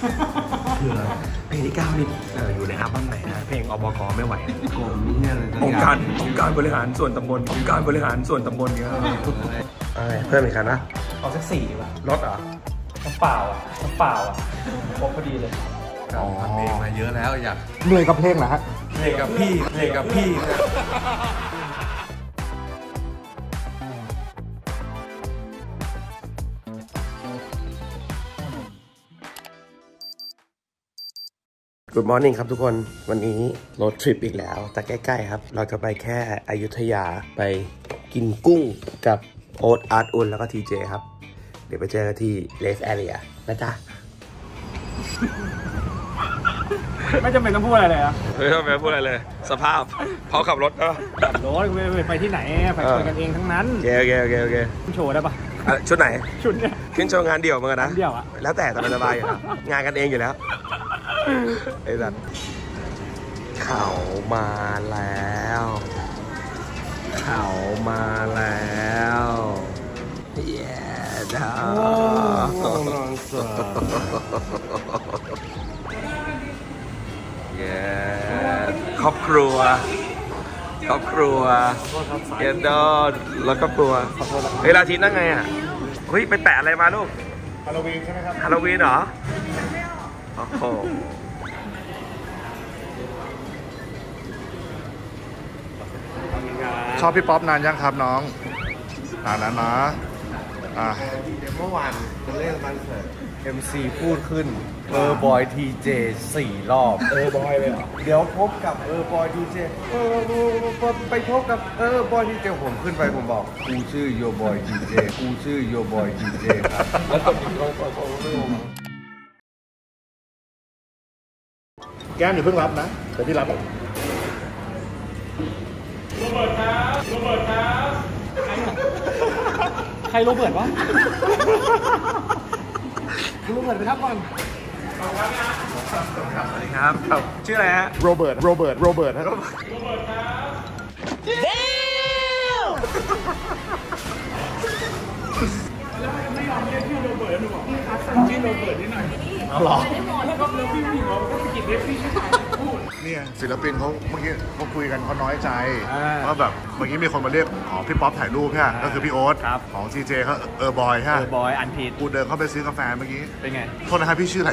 คือเพลงที่9นี่อยู่ในอัลบั้มไหนนะเพลงอบก.ไม่ไหวผมเนี่ยเลยองค์การบริหารส่วนตำบลองค์การบริหารส่วนตำบลเนี่ยเพิ่มอีกคันนะเอาสัก4ป่ะรถเหรอน้ำเปล่าอ่ะครบพอดีเลยทำเพลงมาเยอะแล้วอยากเหนื่อยกับเพลงเหรอฮะเหนื่อยกับพี่ Good morning ครับทุกคนวันนี้รถทริปอีกแล้วแต่ใกล้ๆครับเราจะไปแค่อยุธยาไปกินกุ้งกับโอ๊ตอาร์ตอุ่นแล้วก็ทีเจครับเดี๋ยวไปเจอกันที่เลสแอเรียนะจ๊ะไม่จำเป็นต้องพูดอะไรเลยอ่ะไม่ต้องพูดอะไรเลยสภาพพอขับรถก็ขับรถไปที่ไหนไปคุยกันเองทั้งนั้นโอเคโชว์ได้ปะชุดไหนชุดเนี้ยขึ้นโชว์งานเดี่ยวมั้งนะเดี่ยวอะแล้วแต่สบายอยู่แล้วงานกันเองอยู่แล้วไอ้สัตว์เขามาแล้วเย้ดาวเย้ครอบครัวเย็นดอนแล้วก็ครอบครัวเวลาทีนั่งไงอ่ะเฮ้ยไปแปะอะไรมาลูกฮาโลวีนใช่ไหมครับฮาโลวีนเหรอโอ้โหชอบพี่ป๊อปนานยังครับน้องนานนะเมื่อวานจะเล่นคอนเสิร์ต MC พูดขึ้นบอยทีเจ4 รอบบอยเลยเหรอเดี๋ยวพบกับบอยทีเจไปพบกับบอยทีเจผมขึ้นไปผมบอกกูชื่อโยบอยทีเจครับแล้วตอนนี้เราแก้มอย่าเพิ่งรับนะเดี๋ยวพี่รับโรเบิร์ตครับใครโรเบิร์ตวะโรเบิร์ตไปทับก่อนสวัสดีครับชื่ออะไรฮะโรเบิร์ตฮะโรเบิร์ตครับแล้วไม่ยอมเรียกชื่อโรเบิร์ตหนูบอกพี่ครับสั่งชื่อโรเบิร์ตนิดหน่อยเอาหรอแล้วพี่ผู้หญิงเราก็สะกิดเรียกพี่ชายพูดเนี่ยศิลปินเขาเมื่อกี้เขาคุยกันเขาน้อยใจว่าแบบเมื่อกี้มีคนมาเรียกขอพี่ป๊อปถ่ายรูปใช่ไหมก็คือพี่โอ๊ตของทีเจเขาบอยใช่บอยอันผิดกูเดินเข้าไปซื้อกาแฟเมื่อกี้เป็นไงโทษนะครับพี่ชื่ออะไร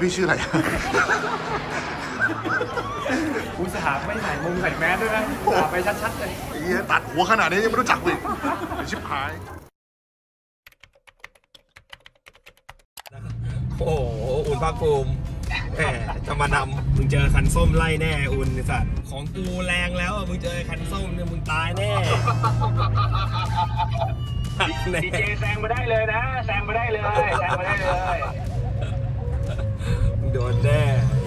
กูสหาไม่ใส่มุงใส่แมสด้วยนะสหาไปชัดๆเลยตัดหัวขนาดนี้ยังไม่รู้จักอีกชิบหายโอ้โหอุ่นภาคภูมิแหมจะมานำมึงเจอคันส้มไล่แน่อุ่นไอ้สัตว์ของกูแรงแล้วอ่ะมึงเจอคันส้มเนี่ยมึงตายแน่ดีเจแซงมาได้เลยนะแซงมาได้เลยโดนแน่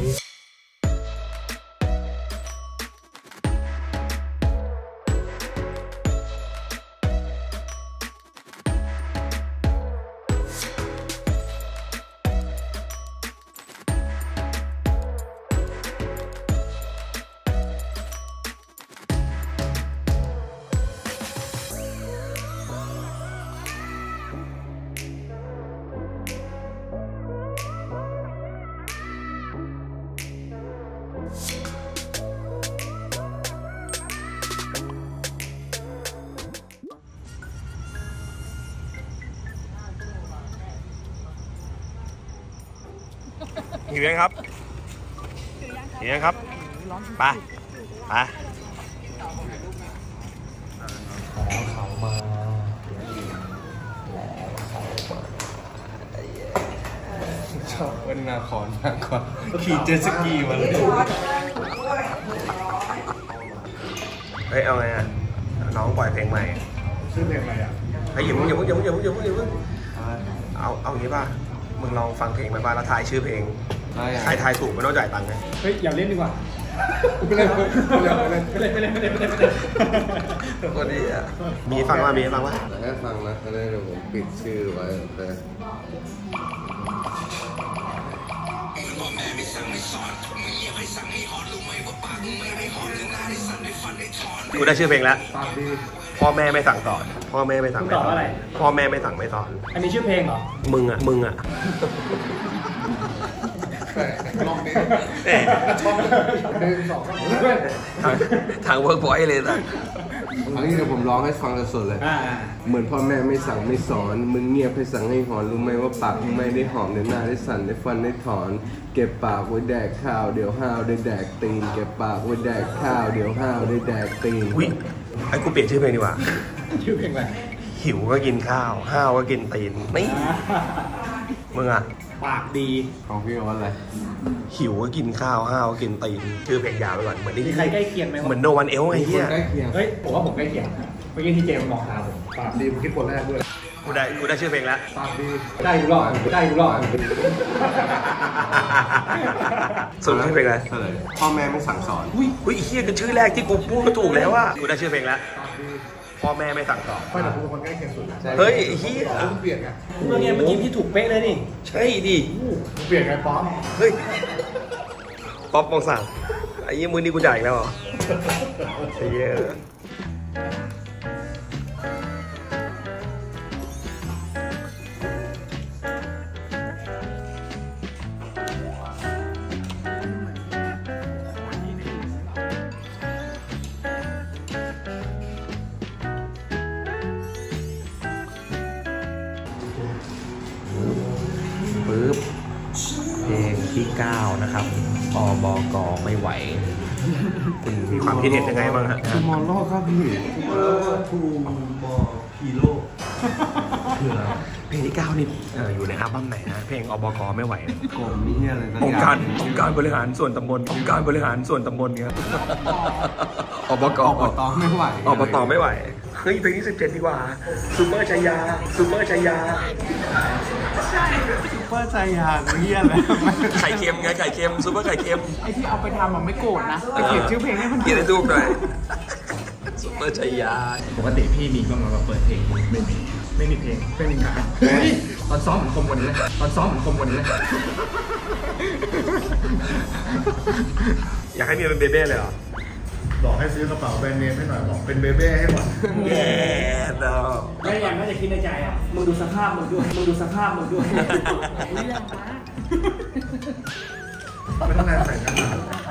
หิวยังครับไปเขามาชอบวันนาคอนมากกว่าขี่เจ็ตสกีมาเลยเฮ้ยเอาไงอ่ะน้องปล่อยเพลงใหม่ชื่อเพลงอะไรอ่ะเฮ้ยอย่าเพิ่งเอาอย่างนี้ป่ะมึงลองฟังเพลงไปบ้างแล้วทายชื่อเพลงใครทายถูกไม่ต้องจ่ายตังค์ไงเฮ้ยอย่าเล่นดีกว่าไปเล่นก็ดีอ่ะมีฟังว่าให้ฟังนะก็ได้เดี๋ยวผมปิดชื่อไว้โอเคกูได้ชื่อเพลงแล้วพ่อแม่ไม่สั่งสอนพ่อแม่ไม่สั่งไม่สอนอะไรพ่อแม่ไม่สั่งไม่สอนอันนี้ชื่อเพลงเหรอมึงอ่ะลองนี้ทางเวิร์กพอยต์เลยสัสอันนี้เดี๋ยวผมร้องให้ฟังสดเลยเหมือนพ่อแม่ไม่สั่งไม่สอนมึงเงียบให้สั่งให้หอนรู้ไหมว่าปากมึงไม่ได้หอมในหน้าได้สั่นได้ฟันได้ถอนเก็บปากไว้แดกข้าวเดี๋ยวห้าวได้แดกตีนเก็บปากไว้แดกข้าวเดี๋ยวห้าวได้แดกตีนอุ้ยไอ้กูเปลี่ยนชื่อเพลงดีกว่าชื่อเพลงอะไรหิวก็กินข้าวห้าวก็กินตีนนี่มึงอ่ะปากดีของพี่ว่าอะไรหิวก็กินข้าวห้าวก็กินตีนชื่อเพลงยาวไปก่อนเหมือนมีใครใกล้เคียงไหมเหมือนโนวันเอลไงเฮียใกล้เคียงเฮ้ยผมว่าผมใกล้เคียงเมื่อกี้ที่เจมส์มองตาผมปากดีผมคิดคนแรกด้วยกูได้ชื่อเพลงแล้วปากดีได้อยู่รอดได้อยู่รอดสรุปชื่อเพลงอะไรเฉลยพ่อแม่ไม่สั่งสอนอุ้ยเฮียคือชื่อแรกที่กูพูดก็ถูกแล้วว่ากูได้ชื่อเพลงแล้วพ่อแม่ไม่สั่งสอนไม่แต่ผมเป็นคนใกล้เคียงสุดเฮ้ยเฮียเปลี่ยนไงเมื่อกี้พี่ถูกเป๊ะเลยนี่ใช่ดิเปลี่ยนไงป๊อปเฮ้ยป๊อปมองสั่งไอ้ยี่มือนี้กูจ่ายอีกแล้วเหรอเฮียปึ๊บเพลงที่ 9 นะครับอบกไม่ไหว คุณมีความคิดเห็นยังไงบ้างฮะทูมอลโลครับพี่ทูมอฮีโร่เพลงที่ 9 นี่อยู่ในอัลบั้มไหนนะเพลงอบกไม่ไหวกลมมีอะไรสักองอย่าค์การบริหารส่วนตำบลองค์การบริหารส่วนตำบลเนี่ยอบกอบตไม่ไหวอบตไม่ไหวเฮ้ยเพลงที่ 17 ดีกว่าซูเปอร์ชายาซูเปอร์ชายาซุปเปอร์ไซยาเฮียอะไรไข่เค็มไงไข่เค็มซูเปอร์ไข่เค็มไอ้ที่เอาไปทำมันไม่โกรธนะแต่เขียนชื่อเพลงให้มันเขียนให้รูปหน่อยซูเปอร์ชายาปกติพี่มีบ้างไหมว่าเปิดเพลงไม่มีเพลงไม่มีงานตอนซ้อมเหมือนคมวันนี้นะตอนซ้อมเหมือนคมวันนี้นะอยากให้เมียเป็นเบเบ้เลยเหรอบอกให้ซื้อกระเป๋าแบรนด์เนมให้หน่อยบอกเป็นเบเบ้ให้หมดแย่เนาะไม่อย่างน่าจะคิดในใจอ่ะมึงดูสภาพมึงด้วยมึงดูสภาพมึงด้วยไม่ต้องนานใส่กันหนา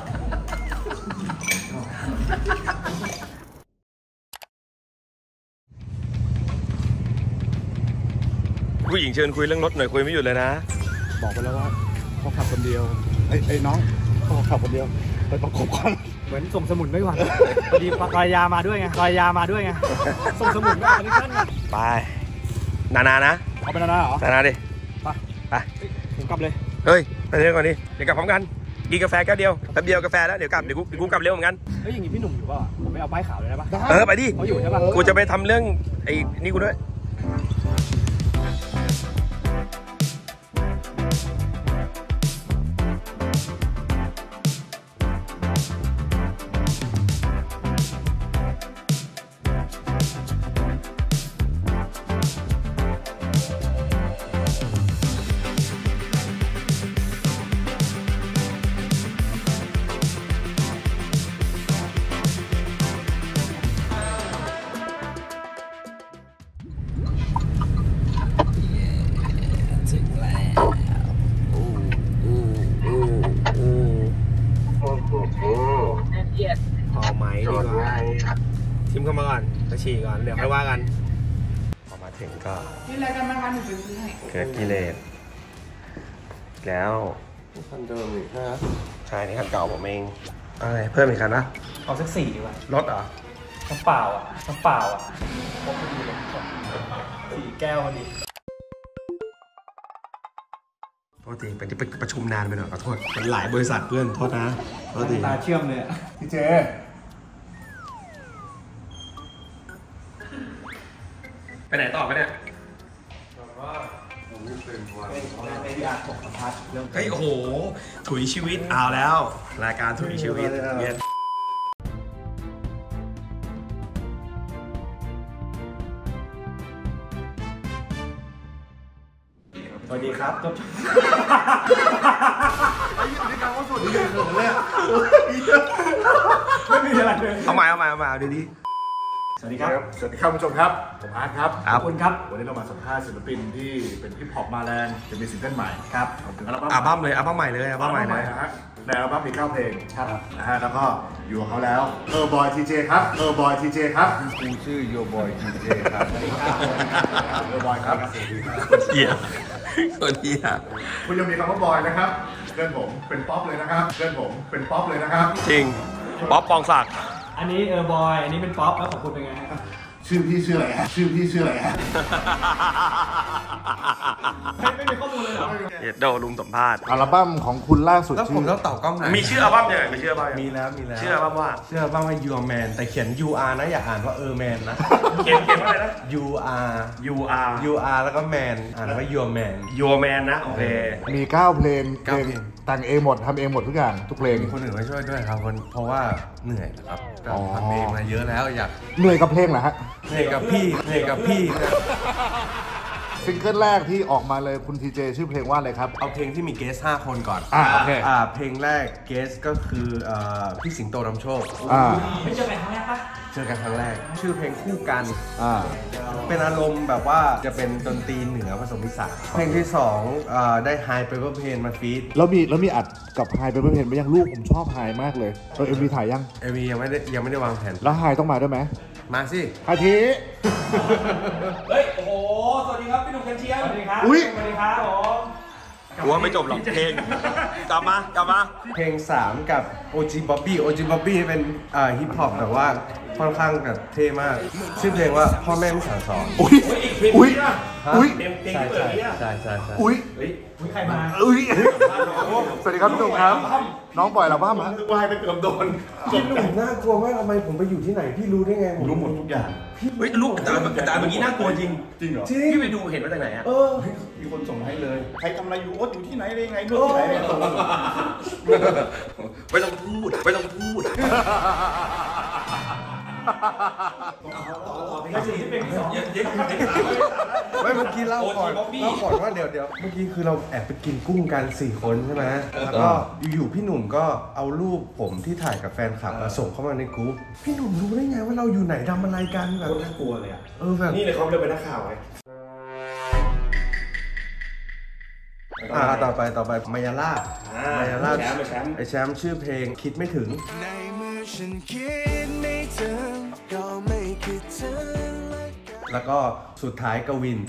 ผู้หญิงเชิญคุยเรื่องรถหน่อยคุยไม่หยุดเลยนะบอกไปแล้วว่าเขาขับคนเดียวไอ้น้องเขาขับคนเดียวไปประกบกันเหมือนส่งสมุนไม่หวังพอดีภรรยามาด้วยไงภรรยามาด้วยไงส่งสมุนไม่หวังนี่ท่านไงไปนาเหรอเอาไปนาเหรอนาดิไปไปผมกลับเลยเฮ้ยไปเรื่อยก่อนดิเดี๋ยวกลับพร้อมกันกินกาแฟแก้วเดียวแป๊บเดียวกาแฟแล้วเดี๋ยวกูกลับเร็วเหมือนกันเฮ้ยอย่างงี้พี่หนุ่มอยู่ป่ะผมไม่เอาป้ายขาวเลยได้ป่ะไปดิเขาอยู่ใช่ป่ะกูจะไปทำเรื่องไอ้นี่กูด้วย พอไหมดีกว่าชิมเข้ามาก่อนไปฉี่ก่อนเดี๋ยวค่อยว่ากันพอมาถึงก็นี่รายการมาการหนูไปซื้อให้เกิดกิเลสแล้วคันเดิมอีกนะใช่นี่คันเก่าผมเองอะไรเพิ่มอีกคันนะเอาสัก4ดีกว่ารถเหรอน้ำเปล่าอ่ะน้ำเปล่าอ่ะพกพอดีเลย4 แก้วพอดีปกติเป็นจะไปประชุมนานไปหน่อยขอโทษมันหลายบริษัทเพื่อนโทษนะปกติตาเชื่อมเลยพี่เจไปไหนต่อไปเนี่ยผมไม่เป็นวันในอยากบอกสัมภาษณ์เรื่องเฮ้ยโอ้โหถุยชีวิตเอาแล้ว รายการถุยชีวิตเนี่ยสวัสดีครับจบนี่การว่าสวัสดีเลยเนี่ยไม่มีอะไรเลยเอาใหม่เอาดีสวัสดีครับสวัสดีครับผู้ชมครับผมอาร์ตครับขอบคุณครับวันนี้เรามาสัมภาษณ์ศิลปินที่เป็นฮิปฮอปมาแลนด์จะมีซิงเกิลใหม่ครับอัลบั้มเลยอัลบั้มใหม่เลยอัลบั้มใหม่เลยนะฮะในอัลบั้มมี9เพลงครับนะฮะแล้วก็อยู่กับเขาแล้วบอยทีเจครับบอยทีเจครับกูชื่อโยบอยทีเจครับบอยครับสวัสดีครับเหี้ยคนเหี้ยคุณยังมีคำว่าบอยนะครับเพื่อนผมเป็นป๊อปเลยนะครับเพื่อนผมเป็นป๊อปเลยนะครับจริงป๊อปปองศักดิ์อันนี้บอย อันนี้เป็นป๊อปแล้วของคุณเป็นไงครับชื่อพี่ชื่ออะไรฮะชื่อพี่ชื่ออะไรฮะไม่มีข้อมูลเลยเหรอเอ็ดโดลุงสัมภาษณ์อัลบั้มของคุณล่าสุดแล้วผมต้องตอบกล้องไหนมีชื่ออัลบั้มยังไงมีชื่ออัลบั้มยังมีแล้วมีแล้วชื่ออัลบั้มว่าชื่ออัลบั้มว่า Your Man แต่เขียน UR นะอย่าอ่านว่าMan นะเขียนว่าอะไรนะ UR UR แล้วก็ Man อ่านว่า Your Man Your Man นะโอเคมี9เพลงเก้าเพลงแต่งเองหมดทำเองหมดทุกอย่างทุกเพลงมีคนอื่นมาช่วยด้วยครับเพราะว่าเหนื่อยนะครับทำเองมาเยอะแล้วอยากเหนื่อยกับเพลงเหรอฮะเหนื่อยกับพี่ซิงเกิลแรกที่ออกมาเลยคุณทีเจชื่อเพลงว่าอะไรครับเอาเพลงที่มีเกส5คนก่อนโอเคเพลงแรกเกสก็คือพี่สิงโตนำโชคไม่เจอกันครั้งแรกปะเจอกันครั้งแรก ชื่อเพลงคู่กันอ่าเป็นอารมณ์แบบว่าจะเป็นดนตรีเหนือผสมผสานเพลงที่2ได้ High Paper Pain มาฟีดแล้วมีอัดกับไฮเป็นเพลงไปยังลูกผมชอบไฮมากเลยMVถ่ายยัง MV ยังไม่ได้วางแผนแล้วไฮต้องมาด้วยไหมมาสิไฮทีเฮ้ย โอ้โห สวัสดีครับ พี่หนุ่มกันเชียงสวัสดีครับอุ๊ยสวัสดีครับผมกูว่าไม่จบหรอกเพลงกลับมาเพลง3กับ OG Bobby เป็นฮิปฮอปแต่ว่าค่อนข้างแบบเท่มาก ชื่อเพลงว่าพ่อแม่ไม่สั่งสอนอุ้ยอุ้ยอุ้ยใช่อุ้ยมีใครมาอุ้ยสวัสดีครับพี่หนุ่มครับ น้องปล่อยอัลบั้มฮะวายไปเกือบโดนพี่หนุ่มน่ากลัวมากทำไมผมไปอยู่ที่ไหนพี่รู้ได้ไงผมรู้หมดทุกอย่างเฮ้ยลูกแต่เมื่อกี้น่ากลัวจริงจริงเหรอพี่ไปดูเห็นมาจากไหนอ่ะมีคนส่งให้เลย ใครทำอะไรอยู่โอ๊ตอยู่ที่ไหนได้ยังไงนู่นที่ไหนเนี่ยไม่ต้องพูดไม่เมื่อกี้เล่าก่อนว่าเดี๋ยวเมื่อกี้คือเราแอบไปกินกุ้งกัน4 คนใช่ไหมแล้วก็อยู่ๆพี่หนุ่มก็เอารูปผมที่ถ่ายกับแฟนคลับมาส่งเข้ามาในกรุ๊ปพี่หนุ่มรู้ได้ไงว่าเราอยู่ไหนทำอะไรกันแบบน่ากลัวเลยอ่ะแบบนี่เลยเขาเลยเป็นนักข่าวไงต่อไปมายาล่าไอแชมป์ชื่อเพลงคิดไม่ถึงในเมื่อฉันคิดไม่ถึงก็ไม่คิดถึงแล้วก็สุดท้ายกวิน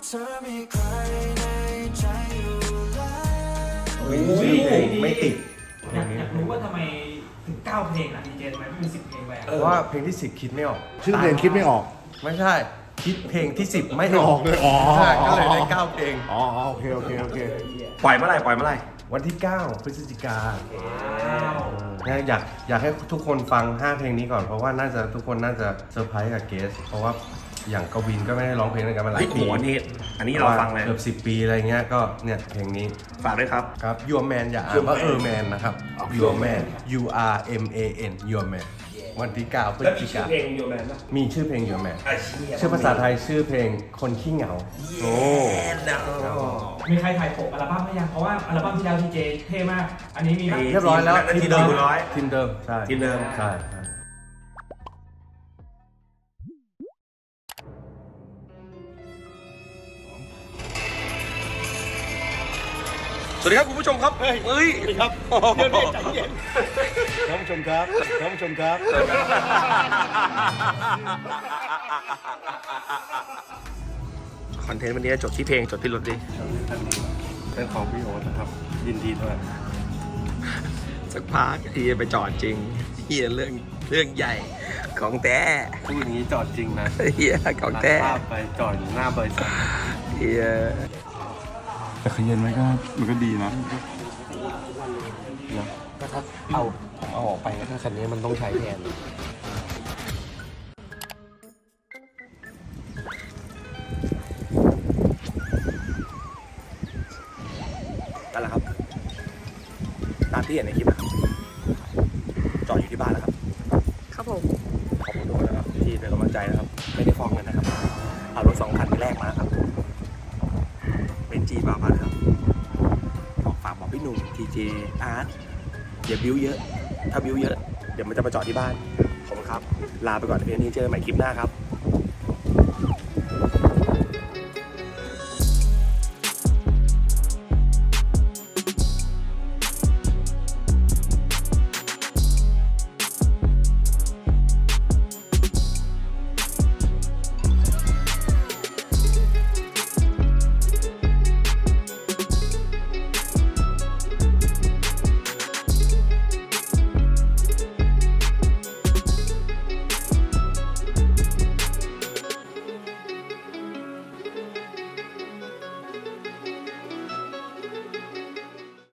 ชื่อเพลงไม่ติดอยากรู้ว่าทำไมถึง9เพลงอ่ะดีเจทำไมไม่มี10เพลงไปอ่ะเพราะว่าเพลงที่10คิดไม่ออกชื่อเพลงคิดไม่ออกไม่ใช่คิดเพลงที่10ไม่ออกเลยใช่ก็เลยได้9เพลงโอเคปล่อยเมื่อไหร่วันที่9 พฤศจิกาอยากให้ทุกคนฟัง5เพลงนี้ก่อนเพราะว่าทุกคนน่าจะเซอร์ไพรส์กับเกสเพราะว่าอย่างกวินก็ไม่ได้ร้องเพลงด้วยกันมาหลายปีอันนี้เราฟังเลยเกือบ10 ปีอะไรเงี้ยก็เนี่ยเพลงนี้ฝากด้วยครับครับ Your Man อย่าอ่านว่าMan นะครับ Your Man URMAN Your Man วันที่9 พฤศจิกายน Your Man มีชื่อเพลง Your Man ชื่อภาษาไทยชื่อเพลงคนขี้เหงาโอ้มีใครถ่ายปกอัลบั้มหรือยังเพราะว่าอัลบั้มที่แล้วดีเจเท่มาก อันนี้มีไหมเรียบร้อยแล้วทีมเดิมใช่ทีมเดิมใช่สวัสดีครับคุณผู้ชมครับเฮ้ยสวัสดีครับเย็นใจเย็นท่านผู้ชมครับคอนเทนต์วันนี้จบที่เพลงจบที่รถดิเป็นของพี่โอ๊ตนะครับ ยินดีด้วยสักพักทีไปจอดจริงเฮียเรื่องใหญ่ของแท้พูดอย่างนี้จอดจริงนะเฮียของแท้ภาพไปจอดอยู่หน้าบริษัทเฮียแต่ขยันไหมก็มันก็ดีนะก็ถ้าเอาออกไปถ้าคันนี้มันต้องใช้แทนนั่นแหละครับตามที่เห็นในคลิปนะครับจอดอยู่ที่บ้านแล้วครับครับผมขอบคุณทุกคนนะครับที่เป็นกำลังใจนะครับไม่ได้ฟ้องเงินนะครับเอารถ2 คันไปแลกมาครับเป็นจีบามาครับฝากบอกพี่หนุ่มทีเจอาร์ตอย่าบิ้วเยอะถ้าบิ้วเยอะเดี๋ยวมันจะมาจอดที่บ้านขอบคุณครับลาไปก่อนเพียงนี้เจอกันใหม่คลิปหน้าครับ